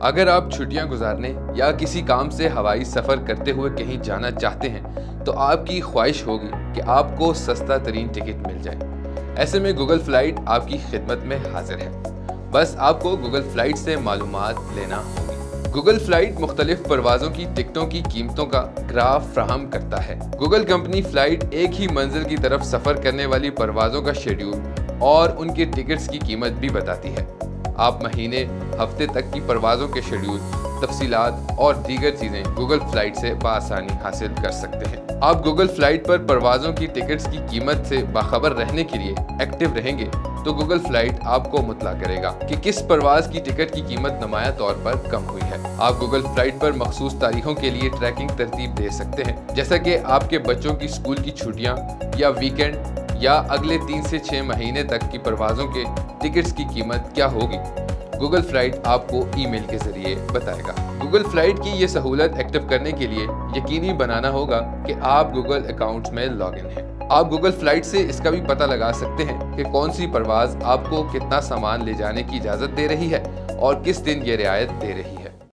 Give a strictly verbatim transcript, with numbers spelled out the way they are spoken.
अगर आप छुट्टियां गुजारने या किसी काम से हवाई सफ़र करते हुए कहीं जाना चाहते हैं तो आपकी ख्वाहिश होगी कि आपको सस्ता तरीन टिकट मिल जाए। ऐसे में गूगल फ्लाइट आपकी खिदमत में हाजिर है। बस आपको गूगल फ्लाइट से मालूमात लेना होगी। गूगल फ्लाइट मुख्तलिफ परवाज़ों की टिकटों की कीमतों का ग्राफ फ्राहम करता है। गूगल कंपनी फ्लाइट एक ही मंजिल की तरफ सफ़र करने वाली परवाज़ों का शेड्यूल और उनके टिकट्स की कीमत भी बताती है। आप महीने, हफ्ते तक की परवाज़ों के शेड्यूल, तफसीलात और दीगर चीज़ें गूगल फ्लाइट से बआसानी हासिल कर सकते हैं। आप गूगल फ्लाइट पर परवाज़ों की टिकट्स की कीमत से बाखबर रहने के लिए एक्टिव रहेंगे तो गूगल फ्लाइट आपको मुतला करेगा कि किस परवाज़ की टिकट की कीमत नुमाया तौर पर कम हुई है। आप गूगल फ्लाइट पर मखसूस तारीखों के लिए ट्रैकिंग तरतीब दे सकते हैं, जैसा कि आपके बच्चों की स्कूल की छुट्टियाँ या वीकेंड या अगले तीन से छः महीने तक की परवाज़ों के टिकट्स की कीमत क्या होगी। गूगल फ्लाइट आपको ईमेल के ज़रिए बताएगा। गूगल फ्लाइट की ये सहूलत एक्टिव करने के लिए यकीनी बनाना होगा कि आप गूगल अकाउंट्स में लॉगिन हैं। आप गूगल फ्लाइट से इसका भी पता लगा सकते हैं कि कौन सी परवाज़ आपको कितना सामान ले जाने की इजाज़त दे रही है और किस दिन ये रियायत दे रही है।